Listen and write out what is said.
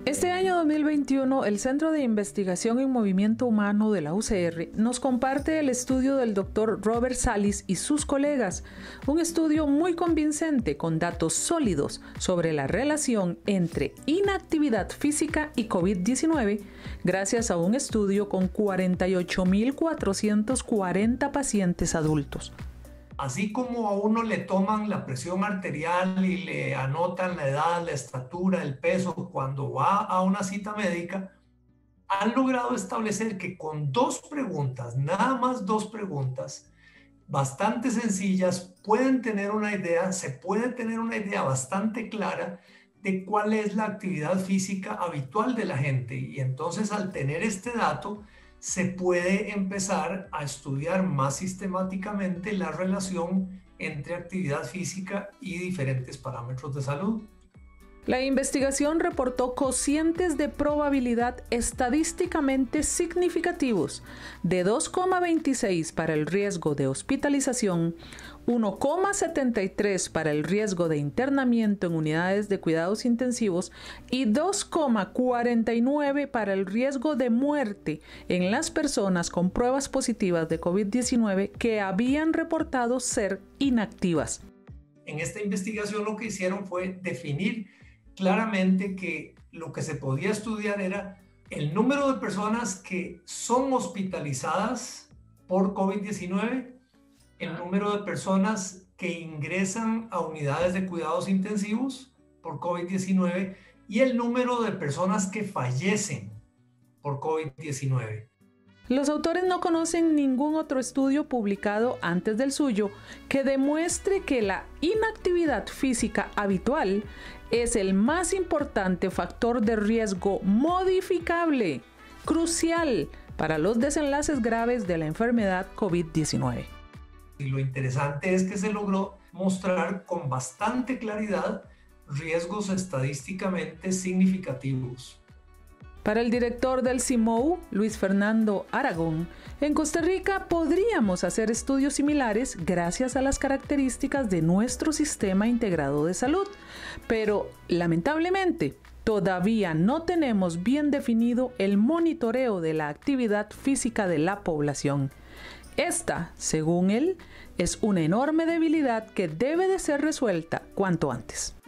Este año 2021, el Centro de Investigación en Movimiento Humano de la UCR nos comparte el estudio del Dr. Robert Salis y sus colegas, un estudio muy convincente con datos sólidos sobre la relación entre inactividad física y COVID-19, gracias a un estudio con 48.440 pacientes adultos. Así como a uno le toman la presión arterial y le anotan la edad, la estatura, el peso cuando va a una cita médica, han logrado establecer que con dos preguntas, nada más dos preguntas, bastante sencillas, se puede tener una idea bastante clara de cuál es la actividad física habitual de la gente. Y entonces, al tener este dato, se puede empezar a estudiar más sistemáticamente la relación entre actividad física y diferentes parámetros de salud. La investigación reportó cocientes de probabilidad estadísticamente significativos de 2,26 para el riesgo de hospitalización, 1,73 para el riesgo de internamiento en unidades de cuidados intensivos y 2,49 para el riesgo de muerte en las personas con pruebas positivas de COVID-19 que habían reportado ser inactivas. En esta investigación lo que hicieron fue definir claramente que lo que se podía estudiar era el número de personas que son hospitalizadas por COVID-19, el número de personas que ingresan a unidades de cuidados intensivos por COVID-19 y el número de personas que fallecen por COVID-19. Los autores no conocen ningún otro estudio publicado antes del suyo que demuestre que la inactividad física habitual es el más importante factor de riesgo modificable, crucial para los desenlaces graves de la enfermedad COVID-19. Y lo interesante es que se logró mostrar con bastante claridad riesgos estadísticamente significativos. Para el director del CIMOU, Luis Fernando Aragón, en Costa Rica podríamos hacer estudios similares gracias a las características de nuestro sistema integrado de salud, pero lamentablemente todavía no tenemos bien definido el monitoreo de la actividad física de la población. Esta, según él, es una enorme debilidad que debe de ser resuelta cuanto antes.